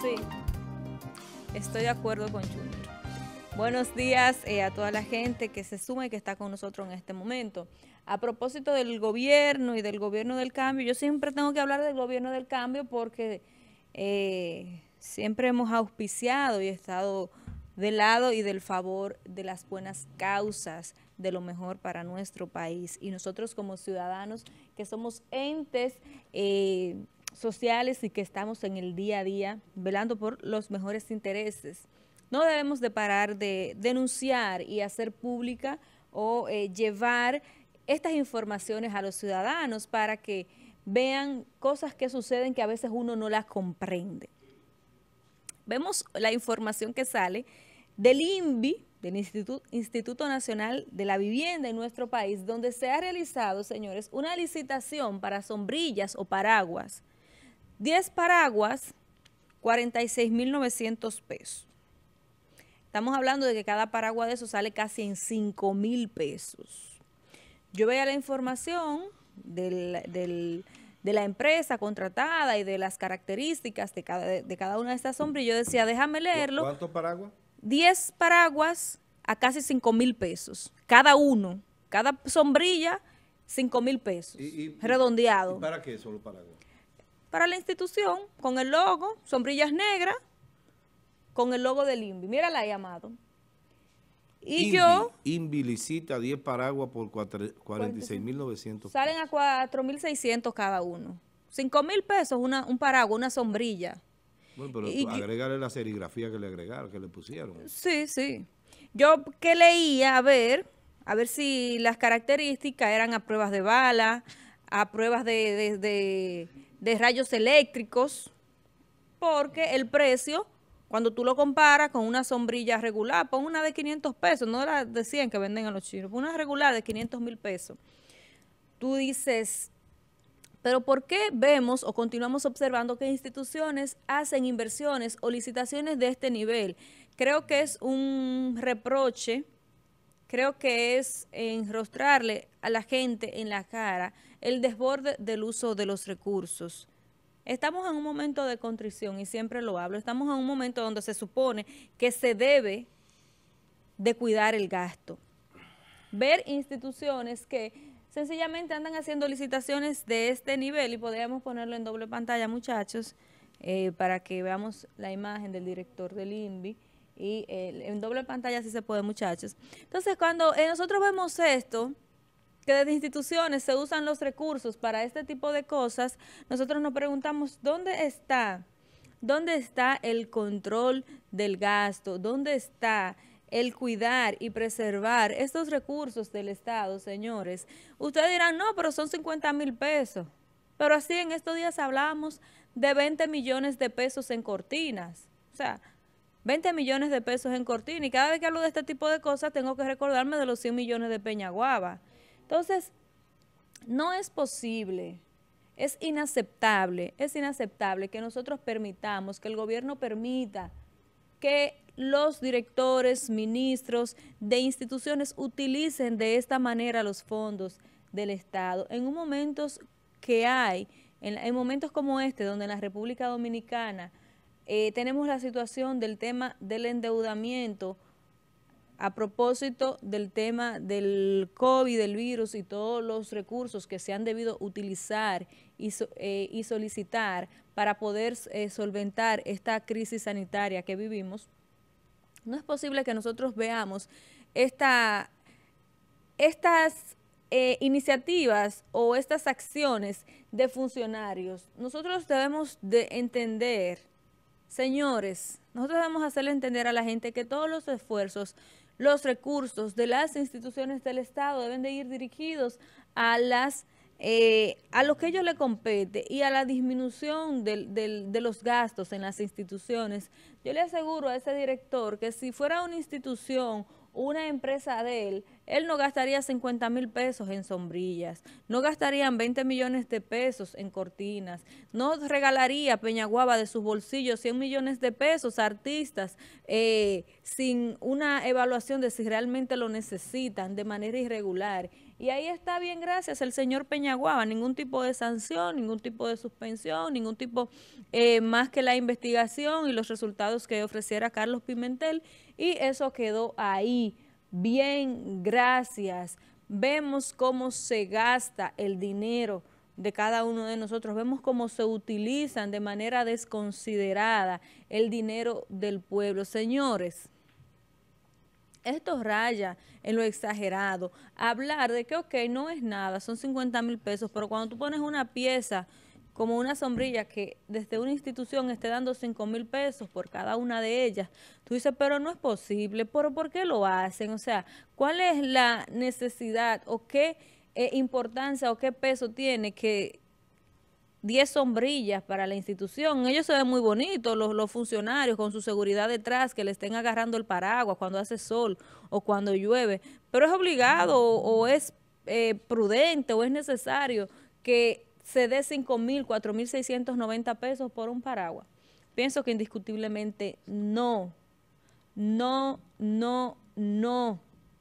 Sí, estoy de acuerdo con Junior. Buenos días a toda la gente que se suma y que está con nosotros en este momento. A propósito del gobierno y del gobierno del cambio, yo siempre tengo que hablar del gobierno del cambio porque siempre hemos auspiciado y estado del lado y del favor de las buenas causas, de lo mejor para nuestro país. Y nosotros como ciudadanos que somos entes sociales y que estamos en el día a día velando por los mejores intereses, no debemos de parar de denunciar y hacer pública o llevar estas informaciones a los ciudadanos para que vean cosas que suceden que a veces uno no las comprende. Vemos la información que sale del INVI, del Instituto Nacional de la Vivienda en nuestro país, donde se ha realizado, señores, una licitación para sombrillas o paraguas. 10 paraguas, 46.900 pesos. Estamos hablando de que cada paraguas de eso sale casi en 5.000 pesos. Yo veía la información de la empresa contratada y de las características de cada una de estas sombrillas. Yo decía, déjame leerlo. ¿Cuántos paraguas? 10 paraguas a casi 5.000 pesos. Cada uno. Cada sombrilla, 5.000 pesos. Redondeado. ¿Y para qué son los paraguas? Para la institución, con el logo, sombrillas negras, con el logo del INVI. Mírala ahí, Amado. Y INVI licita 10 paraguas por 46.900. Salen a 4.600 cada uno. 5.000 pesos un paraguas, una sombrilla. Bueno, pero agregarle la serigrafía que le agregaron, que le pusieron. Sí, sí. Yo que leía, a ver si las características eran a pruebas de bala, a pruebas de rayos eléctricos, porque el precio, cuando tú lo comparas con una sombrilla regular, pon una de 500 pesos, no la de 100 que venden a los chinos, pon una regular de 500.000 pesos. Tú dices, pero ¿por qué vemos o continuamos observando que instituciones hacen inversiones o licitaciones de este nivel? Creo que es un reproche, creo que es enrostrarle a la gente en la cara el desborde del uso de los recursos. Estamos en un momento de contrición y siempre lo hablo, estamos en un momento donde se supone que se debe de cuidar el gasto. Ver instituciones que sencillamente andan haciendo licitaciones de este nivel, y podríamos ponerlo en doble pantalla, muchachos, para que veamos la imagen del director del INVI, y en doble pantalla sí se puede, muchachos. Entonces, cuando nosotros vemos esto, que desde instituciones se usan los recursos para este tipo de cosas, nosotros nos preguntamos, ¿dónde está el control del gasto? ¿Dónde está el cuidar y preservar estos recursos del Estado, señores? Ustedes dirán, no, pero son 50.000 pesos. Pero así en estos días hablamos de 20 millones de pesos en cortinas. O sea, 20 millones de pesos en cortinas. Y cada vez que hablo de este tipo de cosas tengo que recordarme de los 100 millones de Peñaguaba. Entonces, no es posible, es inaceptable que nosotros permitamos, que el gobierno permita que los directores, ministros de instituciones utilicen de esta manera los fondos del Estado. En momentos que hay, en momentos como este, donde en la República Dominicana tenemos la situación del tema del endeudamiento, a propósito del tema del COVID, del virus y todos los recursos que se han debido utilizar y solicitar para poder solventar esta crisis sanitaria que vivimos, no es posible que nosotros veamos estas iniciativas o estas acciones de funcionarios. Nosotros debemos de entender, señores, nosotros debemos hacerle entender a la gente que todos los esfuerzos, los recursos de las instituciones del Estado deben de ir dirigidos a lo que a ellos les compete y a la disminución de los gastos en las instituciones. Yo le aseguro a ese director que si fuera una institución, una empresa de él, él no gastaría 50,000 pesos en sombrillas, no gastarían 20 millones de pesos en cortinas, no regalaría Peñaguaba de sus bolsillos 100 millones de pesos a artistas sin una evaluación de si realmente lo necesitan de manera irregular. Y ahí está bien, gracias el señor Peñaguaba, ningún tipo de sanción, ningún tipo de suspensión, ningún tipo más que la investigación y los resultados que ofreciera Carlos Pimentel, y eso quedó ahí. Bien, gracias. Vemos cómo se gasta el dinero de cada uno de nosotros, vemos cómo se utilizan de manera desconsiderada el dinero del pueblo. Señores, esto raya en lo exagerado. Hablar de que, ok, no es nada, son 50,000 pesos, pero cuando tú pones una pieza como una sombrilla que desde una institución esté dando 5,000 pesos por cada una de ellas, tú dices, pero no es posible, ¿pero por qué lo hacen? O sea, ¿cuál es la necesidad o qué importancia o qué peso tiene que 10 sombrillas para la institución? Ellos se ven muy bonitos, los funcionarios con su seguridad detrás, que le estén agarrando el paraguas cuando hace sol o cuando llueve, pero es obligado o es prudente o es necesario que se dé 5,000, 4,690 pesos por un paraguas. Pienso que indiscutiblemente no, no, no, no.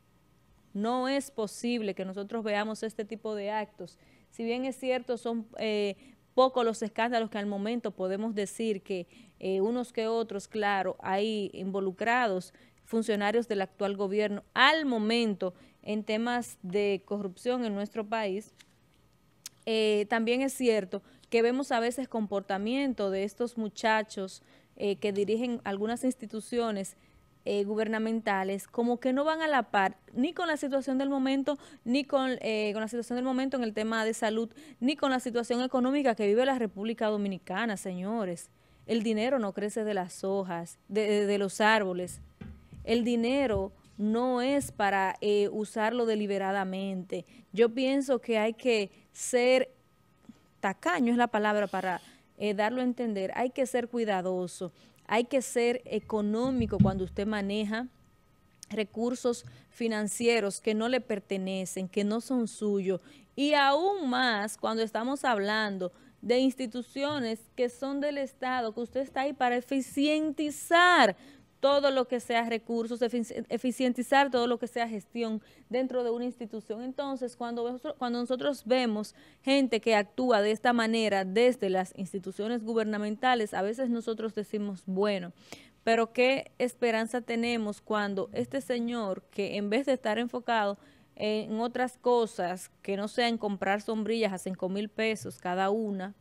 No es posible que nosotros veamos este tipo de actos. Si bien es cierto, son pocos los escándalos que al momento podemos decir que unos que otros, claro, hay involucrados funcionarios del actual gobierno al momento en temas de corrupción en nuestro país. También es cierto que vemos a veces comportamiento de estos muchachos que dirigen algunas instituciones gubernamentales, como que no van a la par ni con la situación del momento, ni con la situación del momento en el tema de salud, ni con la situación económica que vive la República Dominicana, señores. El dinero no crece de las hojas, de los árboles. El dinero no es para usarlo deliberadamente. Yo pienso que hay que ser tacaño, es la palabra para darlo a entender. Hay que ser cuidadoso, hay que ser económico cuando usted maneja recursos financieros que no le pertenecen, que no son suyos, y aún más cuando estamos hablando de instituciones que son del Estado, que usted está ahí para eficientizar todo lo que sea recursos, eficientizar todo lo que sea gestión dentro de una institución. Entonces, cuando nosotros vemos gente que actúa de esta manera desde las instituciones gubernamentales, a veces nosotros decimos, bueno, pero ¿qué esperanza tenemos cuando este señor, que en vez de estar enfocado en otras cosas, que no sea en comprar sombrillas a 5,000 pesos cada una,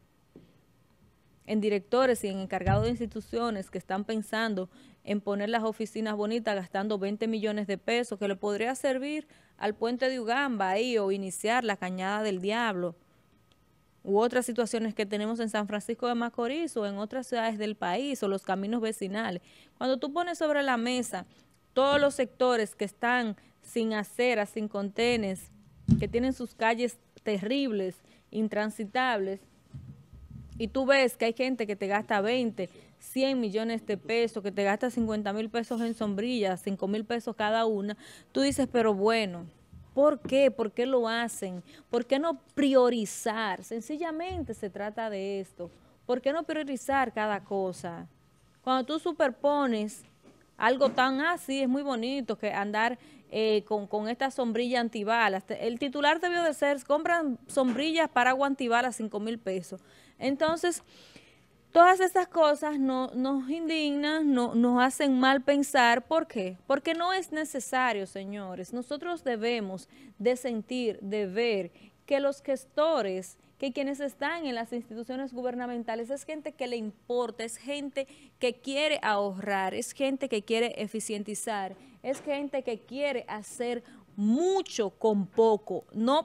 en directores y en encargados de instituciones que están pensando en poner las oficinas bonitas gastando 20 millones de pesos, que le podría servir al puente de Ugamba ahí o iniciar la Cañada del Diablo u otras situaciones que tenemos en San Francisco de Macorís o en otras ciudades del país o los caminos vecinales. Cuando tú pones sobre la mesa todos los sectores que están sin aceras, sin contenes, que tienen sus calles terribles, intransitables, y tú ves que hay gente que te gasta 20, 100 millones de pesos, que te gasta 50,000 pesos en sombrillas, 5,000 pesos cada una, tú dices, pero bueno, ¿por qué? ¿Por qué lo hacen? ¿Por qué no priorizar? Sencillamente se trata de esto. ¿Por qué no priorizar cada cosa? Cuando tú superpones algo tan así, es muy bonito que andar con esta sombrilla antibalas. El titular debió de ser, compran sombrillas paraguas antibalas 5,000 pesos. Entonces, todas estas cosas nos indignan, nos hacen mal pensar. ¿Por qué? Porque no es necesario, señores. Nosotros debemos de sentir, de ver que los gestores, que quienes están en las instituciones gubernamentales es gente que le importa, es gente que quiere ahorrar, es gente que quiere eficientizar, es gente que quiere hacer mucho con poco, no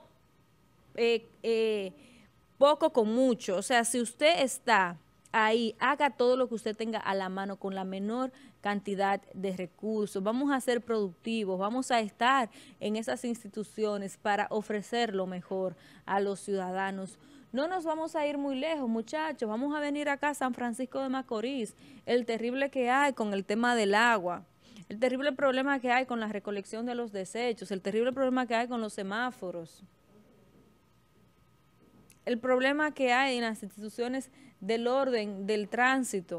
poco con mucho. O sea, si usted está ahí, haga todo lo que usted tenga a la mano con la menor cantidad de recursos. Vamos a ser productivos, vamos a estar en esas instituciones para ofrecer lo mejor a los ciudadanos. No nos vamos a ir muy lejos, muchachos. Vamos a venir acá a San Francisco de Macorís, el terrible que hay con el tema del agua. el terrible problema que hay con la recolección de los desechos, el terrible problema que hay con los semáforos, el problema que hay en las instituciones del orden, del tránsito.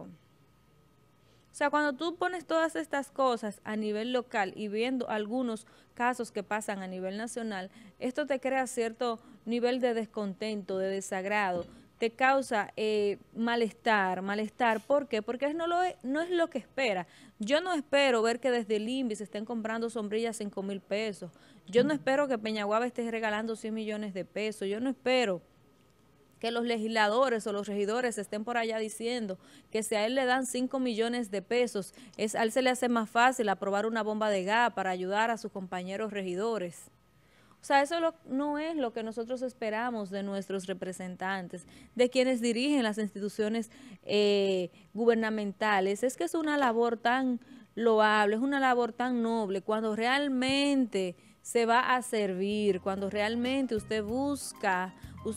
O sea, cuando tú pones todas estas cosas a nivel local y viendo algunos casos que pasan a nivel nacional, esto te crea cierto nivel de descontento, de desagrado, te causa malestar. ¿Por qué? Porque no es lo que espera. Yo no espero ver que desde el INVI se estén comprando sombrillas 5,000 pesos. Yo no espero que Peñaguaba esté regalando 100 millones de pesos. Yo no espero que los legisladores o los regidores estén por allá diciendo que si a él le dan 5 millones de pesos, a él se le hace más fácil aprobar una bomba de gas para ayudar a sus compañeros regidores. O sea, eso no es lo que nosotros esperamos de nuestros representantes, de quienes dirigen las instituciones gubernamentales. Es que es una labor tan loable, es una labor tan noble, cuando realmente se va a servir, cuando realmente usted busca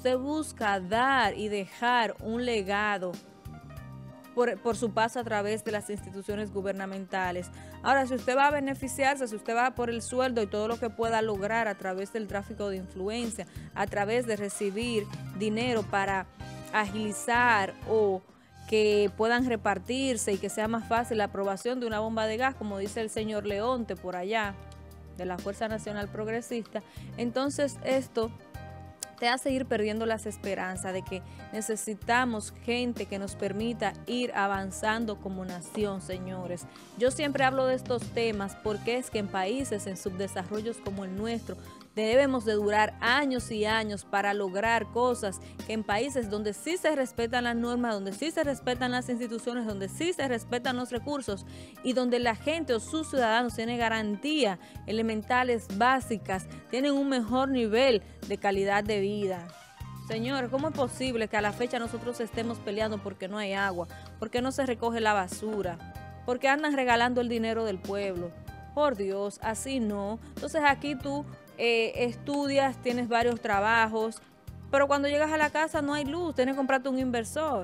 dar y dejar un legado por su paso a través de las instituciones gubernamentales. Ahora, si usted va a beneficiarse, si usted va por el sueldo y todo lo que pueda lograr a través del tráfico de influencia, a través de recibir dinero para agilizar o que puedan repartirse y que sea más fácil la aprobación de una bomba de gas, como dice el señor Leonte por allá, de la Fuerza Nacional Progresista, entonces esto te hace ir perdiendo las esperanzas de que necesitamos gente que nos permita ir avanzando como nación, señores. Yo siempre hablo de estos temas porque es que en países en subdesarrollos como el nuestro debemos de durar años y años para lograr cosas que en países donde sí se respetan las normas, donde sí se respetan las instituciones, donde sí se respetan los recursos y donde la gente o sus ciudadanos tienen garantía elementales básicas, tienen un mejor nivel de calidad de vida. Señores, ¿cómo es posible que a la fecha nosotros estemos peleando porque no hay agua, porque no se recoge la basura, porque andan regalando el dinero del pueblo? Por Dios, así no. Entonces aquí tú estudias, tienes varios trabajos, pero cuando llegas a la casa no hay luz, tienes que comprarte un inversor.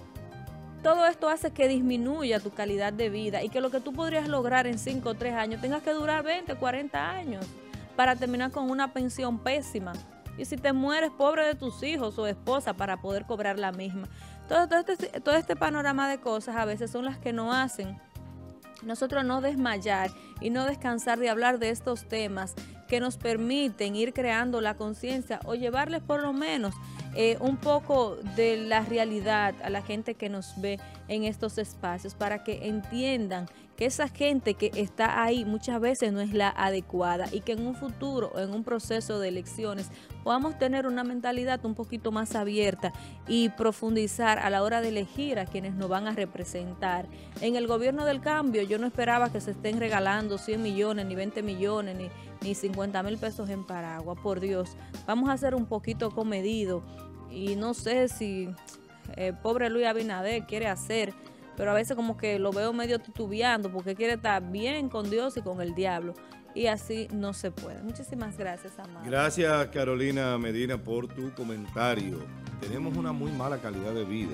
Todo esto hace que disminuya tu calidad de vida y que lo que tú podrías lograr en 5 o 3 años tengas que durar 20, 40 años para terminar con una pensión pésima. Y si te mueres, pobre de tus hijos o esposa para poder cobrar la misma. Todo este panorama de cosas a veces son las que nos hacen nosotros no desmayar y no descansar de hablar de estos temas que nos permiten ir creando la conciencia o llevarles por lo menos un poco de la realidad a la gente que nos ve en estos espacios, para que entiendan que esa gente que está ahí muchas veces no es la adecuada y que en un futuro, en un proceso de elecciones, podamos tener una mentalidad un poquito más abierta y profundizar a la hora de elegir a quienes nos van a representar. En el gobierno del cambio yo no esperaba que se estén regalando 100 millones, ni 20 millones, ni 50,000 pesos en paraguas, por Dios. Vamos a ser un poquito comedido y no sé si pobre Luis Abinader quiere hacer, pero a veces como que lo veo medio titubeando porque quiere estar bien con Dios y con el diablo. Y así no se puede. Muchísimas gracias, Amado. Gracias, Carolina Medina, por tu comentario. Tenemos una muy mala calidad de vida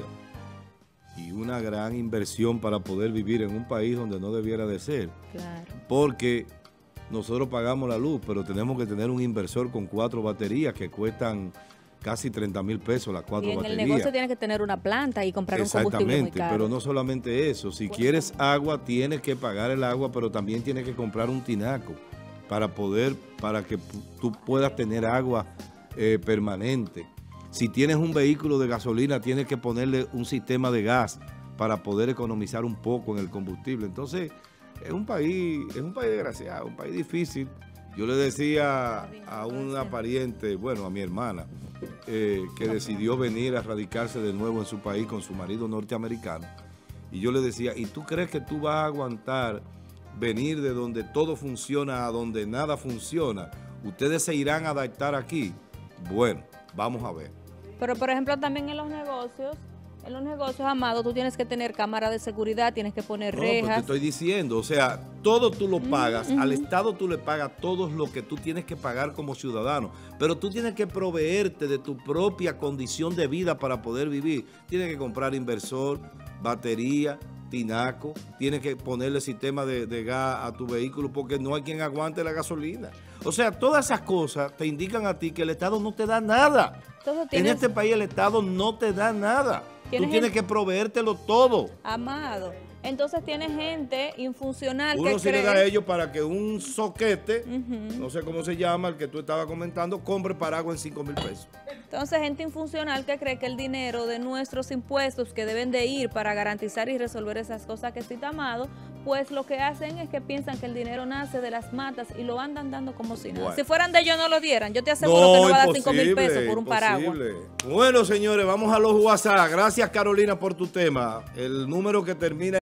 y una gran inversión para poder vivir en un país donde no debiera de ser. Claro. Porque nosotros pagamos la luz, pero tenemos que tener un inversor con 4 baterías que cuestan casi 30,000 pesos las 4 baterías. Y en el negocio tienes que tener una planta y comprar un combustible muy caro. Exactamente, pero no solamente eso. Si quieres agua, tienes que pagar el agua, pero también tienes que comprar un tinaco para que tú puedas tener agua permanente. Si tienes un vehículo de gasolina, tienes que ponerle un sistema de gas para poder economizar un poco en el combustible. Entonces, es un país desgraciado, un país difícil. Yo le decía a una pariente, bueno, a mi hermana, que decidió venir a radicarse de nuevo en su país con su marido norteamericano. Y yo le decía, ¿y tú crees que tú vas a aguantar venir de donde todo funciona a donde nada funciona? ¿Ustedes se irán a adaptar aquí? Bueno, vamos a ver. Pero, por ejemplo, también en los negocios, Amado, tú tienes que tener cámara de seguridad, tienes que poner rejas. No, pues te estoy diciendo, o sea, todo tú lo pagas, al Estado tú le pagas todo lo que tú tienes que pagar como ciudadano, pero tú tienes que proveerte de tu propia condición de vida para poder vivir. Tienes que comprar inversor, batería, tinaco, tienes que ponerle sistema de gas a tu vehículo porque no hay quien aguante la gasolina. O sea, todas esas cosas te indican a ti que el Estado no te da nada. Entonces, en este país el Estado no te da nada. Tú tienes que proveértelo todo. Amado. Entonces tiene gente infuncional Uno que sí cree... le da a ellos para que un soquete, no sé cómo se llama, el que tú estabas comentando, compre paraguas en 5,000 pesos. Entonces, gente infuncional que cree que el dinero de nuestros impuestos que deben de ir para garantizar y resolver esas cosas que cita Amado, pues lo que hacen es que piensan que el dinero nace de las matas y lo andan dando como si nada. Bueno. Si fueran de ellos no lo dieran. Yo te aseguro que no va a dar 5,000 pesos por un paraguas. Bueno, señores, vamos a los WhatsApp. Gracias, Carolina, por tu tema. El número que termina